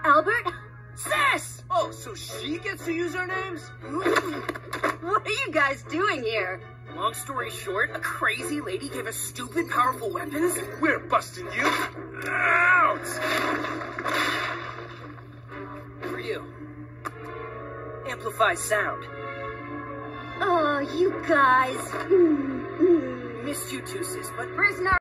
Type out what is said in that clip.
Albert? Sis! Oh, so she gets to use our names? What are you guys doing here? Long story short, a crazy lady gave us stupid, powerful weapons. We're busting you out! For you. Amplify sound. Oh, you guys. Missed you too, sis, but Prisoner